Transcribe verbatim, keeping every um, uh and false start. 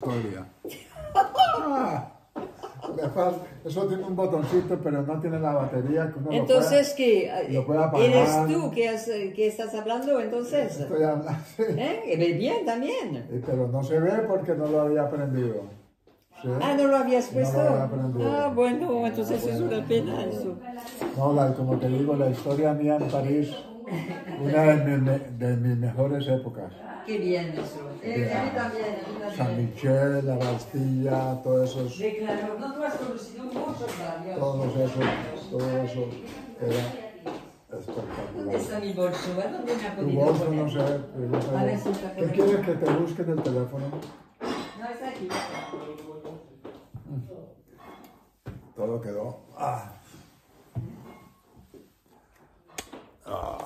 historia. Ah, le falta, eso tiene un botoncito, pero no tiene la batería. Que uno entonces, lo ¿qué? lo puede apagar. ¿Eres tú que, has, que estás hablando entonces? Estoy hablando, sí. ¿Eh? Que ve bien también. Eh, Pero no se ve porque no lo había aprendido. ¿Sí? Ah, ¿no lo habías puesto? No lo había aprendido. Ah, bueno, entonces Ah, es bueno. una pena eso. No, la, como te digo, la historia mía en París, una de mis, me- de mis mejores épocas. Qué bien eso. Eh, a mí también, a mí San también. Michel, la Bastilla, todos esos, Sí, claro. No, tú has conocido muchos barrios. todos esos, todo eso era espectacular. ¿Dónde está mi bolso? ¿A dónde me ha Tu podido bolso poner? no sé, pero yo A ver sé- si está ¿Qué por quieres aquí. que te busque en el teléfono? No, está aquí. Todo quedó. Ah. Ah.